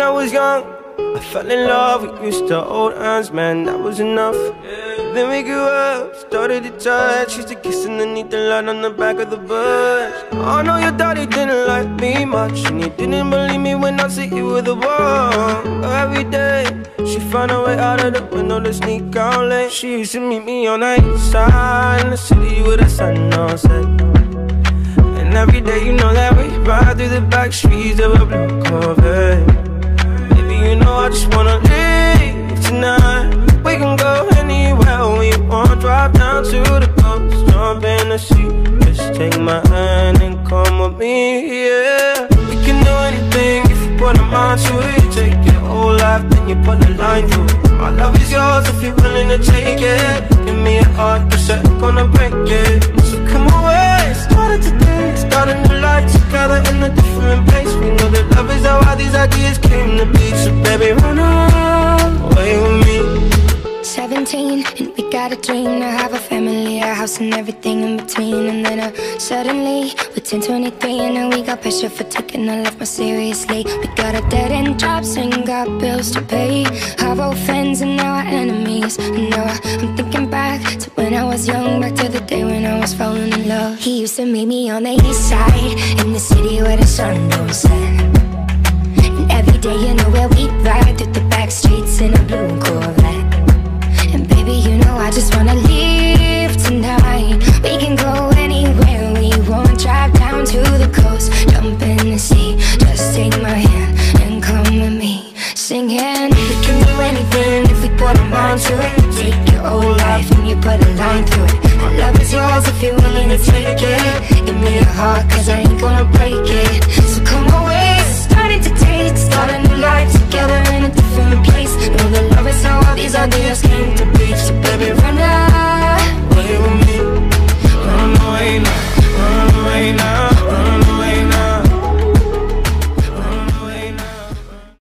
I was young, I fell in love, we used to hold hands, man, that was enough. Then we grew up, started to touch, used to kiss underneath the light on the back of the bus. Oh no, your daddy didn't like me much, and he didn't believe me when I said you were the one. Every day, she found a way out of the window to sneak out late. She used to meet me on the east side, in the city with the sun on set. And every day, you know that we ride through the back streets of a blue Corvette. Baby, you know I just wanna leave tonight. We can go anywhere we want, drive down to the coast, jump in the sea. Just take my hand and come with me, yeah. We can do anything if you put a mind to it. Take your whole life, then you put a line through it. My love is yours if you're willing to take it. Give me a heart, cause I'm gonna break it. So come away, started today, starting a life together in a different place. We know that love is how all these ideas came to be. So baby, run away with me. 17 and we got a dream to have a family, a house and everything in between. And then suddenly we're 10, 23 and now we got pressure for taking our life more seriously. We got our dead-end jobs and got bills to pay, our old friends and now our enemies. And now I'm thinking back to when I was young, back to the day when I was falling in love. He used to meet me on the east side, in the city where the sun don't set. And every day, you know where we ride through the back streets in a blue Corvette. And baby, you know I just wanna leave tonight. We can go anywhere we want, drive down to the coast, jump in the sea. Just take my hand and come with me, singing. We can do anything if we put a mind to it. Take your whole life and you put a line through it. My love is yours if you're willing to take it.